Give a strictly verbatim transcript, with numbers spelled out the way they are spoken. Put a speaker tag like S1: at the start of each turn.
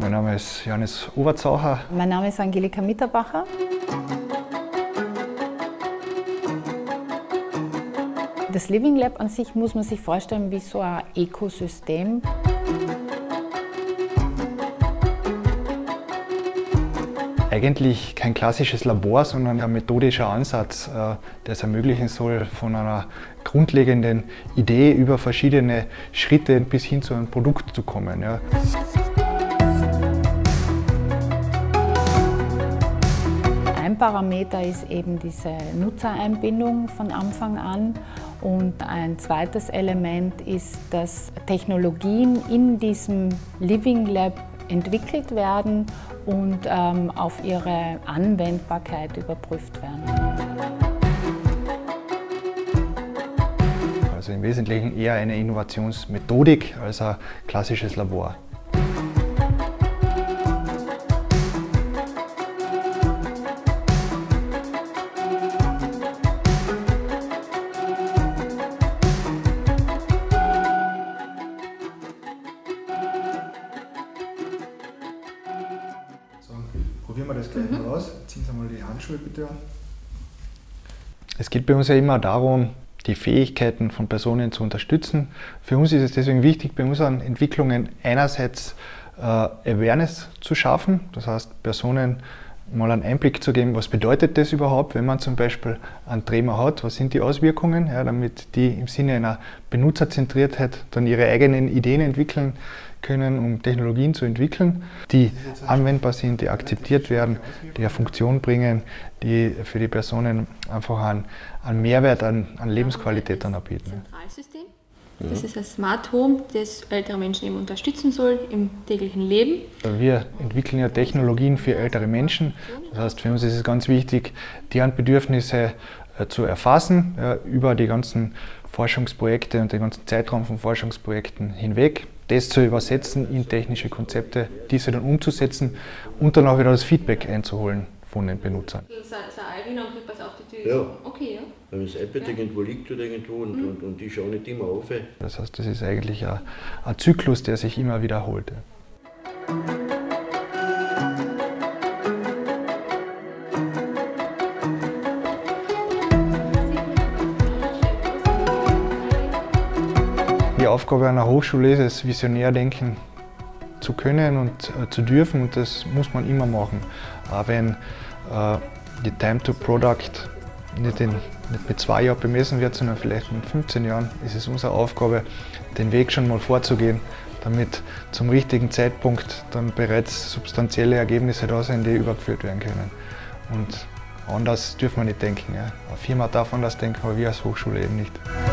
S1: Mein Name ist Johannes Overzacher.
S2: Mein Name ist Angelika Mitterbacher. Das Living Lab an sich muss man sich vorstellen wie so ein Ökosystem.
S1: Eigentlich kein klassisches Labor, sondern ein methodischer Ansatz, der es ermöglichen soll, von einer grundlegenden Idee über verschiedene Schritte bis hin zu einem Produkt zu kommen. Ja.
S2: Ein Parameter ist eben diese Nutzereinbindung von Anfang an. Und ein zweites Element ist, dass Technologien in diesem Living Lab entwickelt werden und ähm, auf ihre Anwendbarkeit überprüft werden.
S1: Also im Wesentlichen eher eine Innovationsmethodik als ein klassisches Labor.
S3: Probieren wir das gleich mhm. mal aus. Ziehen Sie mal die Handschuhe bitte an.
S1: Es geht bei uns ja immer darum, die Fähigkeiten von Personen zu unterstützen. Für uns ist es deswegen wichtig, bei unseren Entwicklungen einerseits äh, Awareness zu schaffen, das heißt Personen mal einen Einblick zu geben, was bedeutet das überhaupt, wenn man zum Beispiel einen Tremor hat, was sind die Auswirkungen, ja, damit die im Sinne einer Benutzerzentriertheit dann ihre eigenen Ideen entwickeln können, um Technologien zu entwickeln, die anwendbar sind, die akzeptiert werden, die eine Funktion bringen, die für die Personen einfach einen, einen Mehrwert an, an Lebensqualität dann anbieten.
S4: Zentralsystem. Das ist ein Smart Home, das ältere Menschen eben unterstützen soll im täglichen Leben.
S1: Wir entwickeln ja Technologien für ältere Menschen. Das heißt, für uns ist es ganz wichtig, deren Bedürfnisse äh, zu erfassen, ja, über die ganzen Forschungsprojekte und den ganzen Zeitraum von Forschungsprojekten hinweg. Das zu übersetzen in technische Konzepte, diese dann umzusetzen und dann auch wieder das Feedback einzuholen von den Benutzern.
S4: So ein Alwin und pass auf die Tür.
S5: Ja.
S4: Okay, ja.
S5: Wenn das iPad ja. irgendwo liegt oder irgendwo und, mhm. und, und die schauen nicht immer auf.
S1: Das heißt, das ist eigentlich ein, ein Zyklus, der sich immer wiederholt. Die Aufgabe einer Hochschule ist es, visionär denken zu können und äh, zu dürfen, und das muss man immer machen. Auch wenn äh, die Time to Product nicht, in, nicht mit zwei Jahren bemessen wird, sondern vielleicht mit fünfzehn Jahren, ist es unsere Aufgabe, den Weg schon mal vorzugehen, damit zum richtigen Zeitpunkt dann bereits substanzielle Ergebnisse da sind, die übergeführt werden können. Und anders dürfen wir nicht denken. Ja. Eine Firma darf anders denken, aber wir als Hochschule eben nicht.